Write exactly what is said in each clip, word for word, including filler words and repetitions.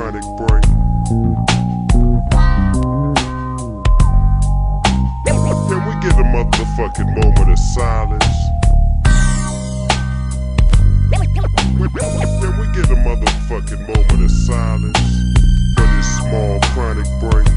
Screwmatic break. Can we get a motherfucking moment of silence? Can we get a motherfucking moment of silence for this small chronic break?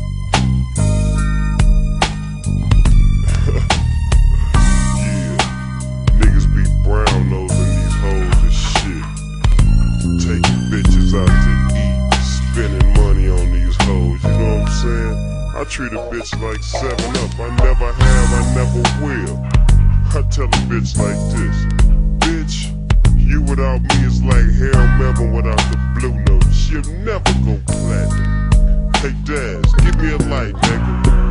Yeah, niggas be brown nosing these hoes and shit, taking bitches out to eat, spending money on these hoes, you know what I'm saying? I treat a bitch like seven up, I never have, I never will. I tell a bitch like this, bitch, you without me is like Harold Melvin without the blue note. She'll never go platinum. Hey Daz, give me a light, nigga.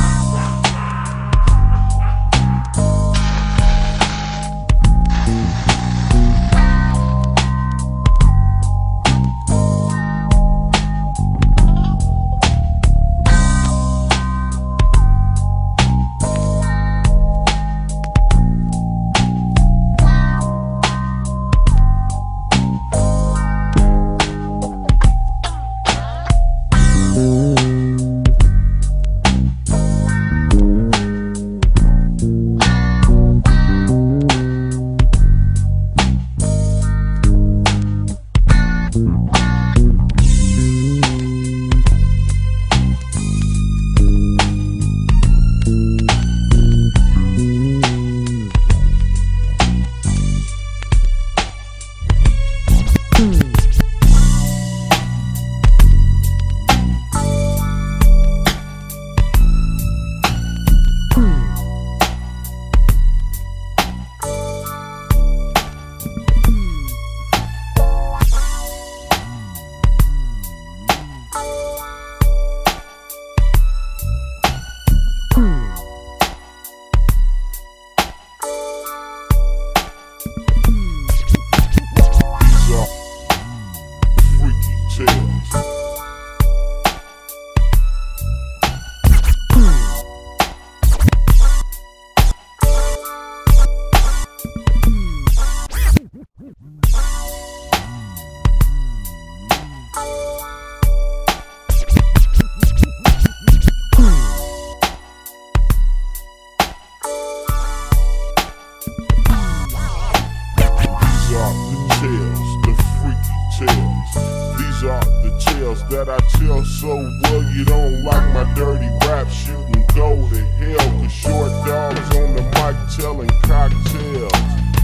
That I tell so well, you don't like my dirty raps, you can go to hell, cause short dogs on the mic telling cocktails.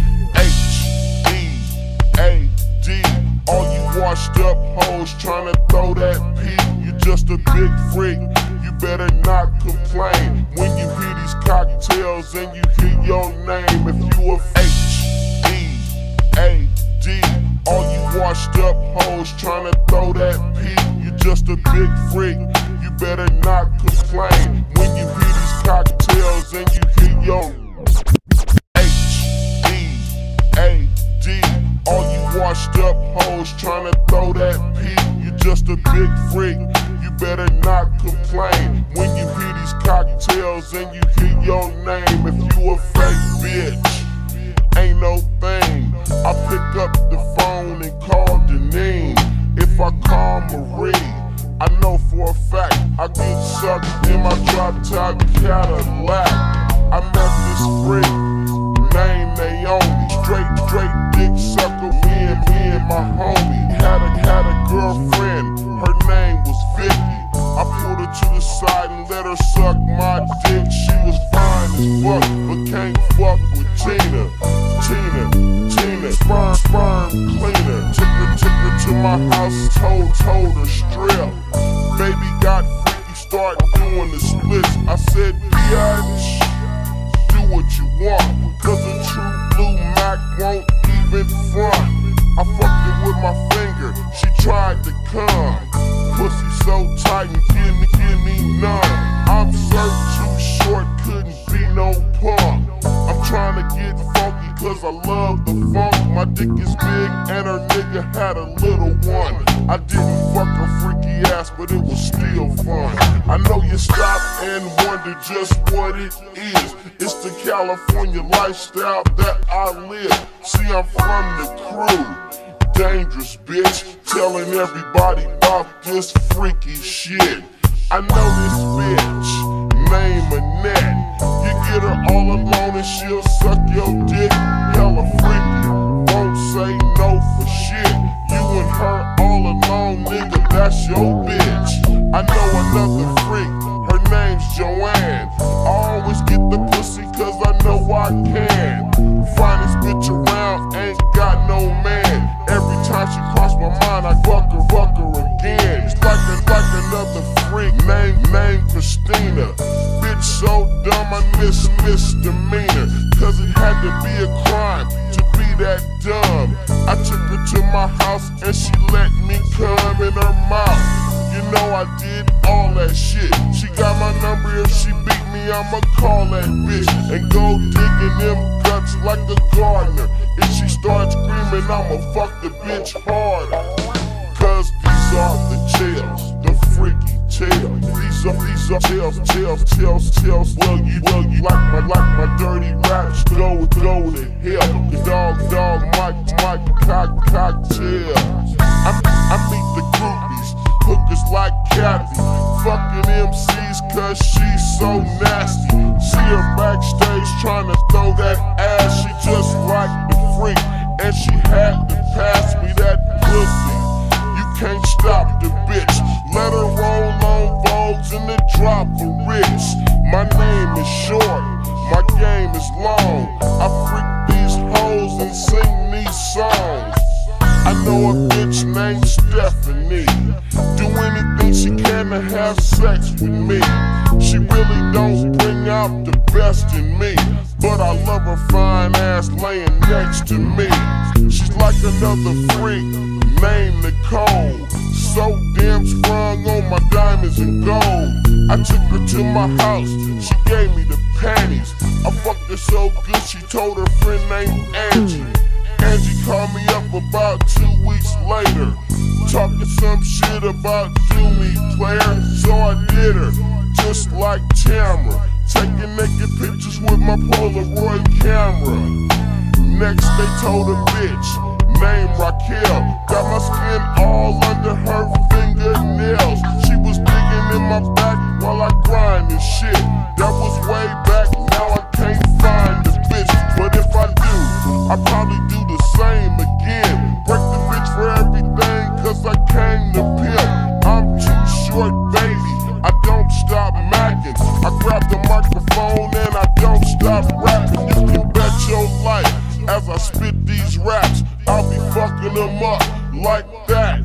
H E A D, all you washed up hoes trying to throw that P, you just a big freak, you better not complain when you hear these cocktails and you hear your name. If you a H E A D, all you washed up hoes trying to throw that P, you just a big freak, you better not complain when you hear these cocktails and you hear your H E A D, all you washed up hoes trying to throw that P, you just a big freak, you better not complain when you hear these cocktails and you hear your name. If you a fake bitch, ain't no thing, I pick up the phone and call Deneen. If I call Marie, I know for a fact I get sucked in my drop-top Cadillac. I met this freak named Naomi, straight, straight dick sucker. Me and me and my homie had a had a girlfriend. Her name was Vicky. I pulled her to the side and let her suck my dick. She was fine as fuck, but can't fuck with Tina. Tina, Tina, sperm, sperm cleaner. Took her, took her to my house, told, told her strip. Baby got freaky, start doing the splits. I said, bitch, do what you want, cause a true blue Mac won't even front. I fucked her with my finger, she tried to come. Pussy so tight and give me, give me none. I'm served too short, couldn't be no punk. I'm trying to get funky cause I love the funk. My dick is big and her nigga had a little one. I didn't fuck her freaky ass, but it was still fun. I know you stop and wonder just what it is. It's the California lifestyle that I live. See, I'm from the crew, dangerous bitch. telling everybody about this freaky shit. I know this bitch, name Annette. You get her all alone and she'll suck your dick. Hella freaky, won't say no for shit. You and her all alone, nigga, that's your bitch. I know another freak, her name's Joanne. I always get the pussy cause I know I can. Finest bitch around, ain't got no man. Every time she cross my mind, I fuck her, fuck her again. It's like, a, like another freak, name, name Christina. Bitch so dumb, I miss misdemeanor. Cause it had to be a crime to be that dumb. I took her to my house and she let me come in her mouth. You know I did all that shit. She got my number, if she beat me, I'ma call that bitch and go digging them guts like a gardener. If she starts screaming, I'ma fuck the bitch harder. Cause these are the tales, the freaky tales. These are, these are tales, tales, tales, tales. Well, you, well, you like my, like my dirty raps, go, go to hell. The dog, dog, Mike, Mike, cock, cocktails. I, I meet the groupies, hookers like Kathy, fucking M Cs cause she's so nasty. See her backstage trying to throw that ass, she just like the freak, and she had to pass me that pussy. You can't stop the bitch, let her roll on Vogues in the drop for rich. My name is short, my game is long. I freak these hoes and sing these songs. I know a bitch named Stephanie, do anything she can to have sex with me. She really don't bring out the best in me, but I love her fine ass laying next to me. She's like another freak named Nicole, so damn sprung on my diamonds and gold. I took her to my house, she gave me the panties. I fucked her so good she told her friend named Angie. Angie called me up about two weeks later, talking some shit about do me player. So I did her, just like Tamara, taking naked pictures with my Polaroid camera. Next they told a bitch named Raquel, got my skin all under her fingernails. She was digging in my back while I grind and shit. That was way back, now I can't find the bitch. But if I do, I probably do the same again. Break the bitch for everything cause I came to pimp. I'm too short, baby, I don't stop macking. I grab the microphone and I don't stop rapping. You can bet your life as I spit these raps, I'll be fucking them up like that,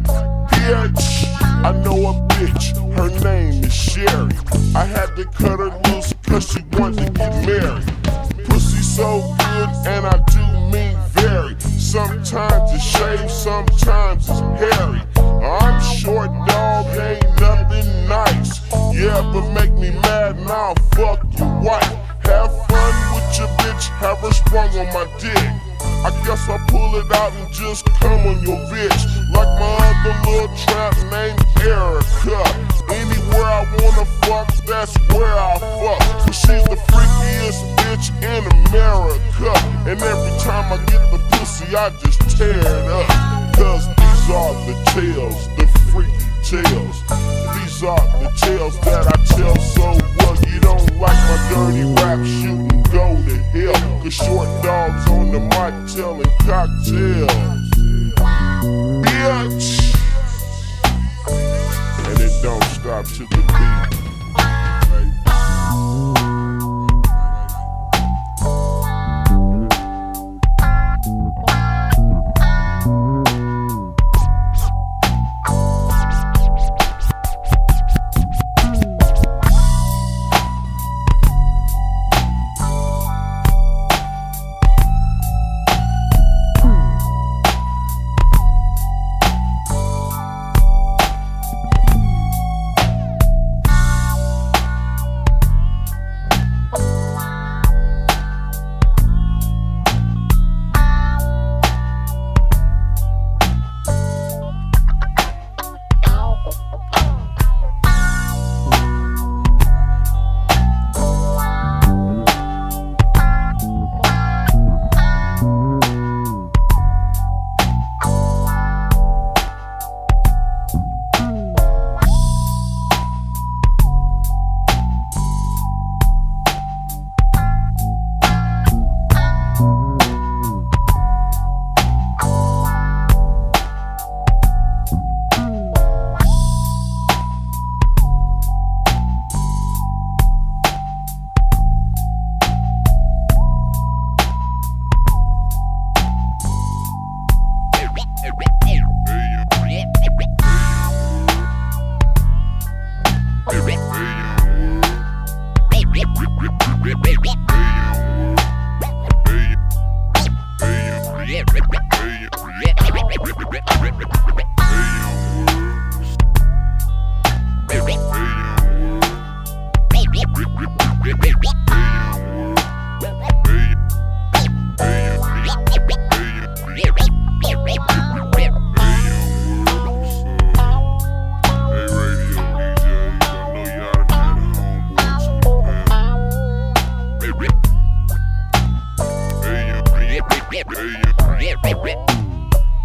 bitch. I know a bitch, her name is Sherry. I had to cut her loose cause she wanted to get married. Pussy so good and I do mean very. Sometimes it's shaved, sometimes it's hairy. I'm short, dog, ain't nothing nice. Yeah, but make me mad and I'll fuck your wife. Have fun with your bitch, have her sprung on my dick. I guess I'll pull it out and just come on your bitch. Like my other little trap named Erica. Anywhere I wanna fuck, that's where I fuck. Cause she's the freakiest bitch in America. And every time I get the pussy, I just tear it up. Cause these are the tales, the freaky tales. These are the tales that I tell so well. You don't like my dirty rap, shoot and go to hell. Cause short dogs on the mic telling cocktails, bitch. And it don't stop to the beat. yeah, yeah.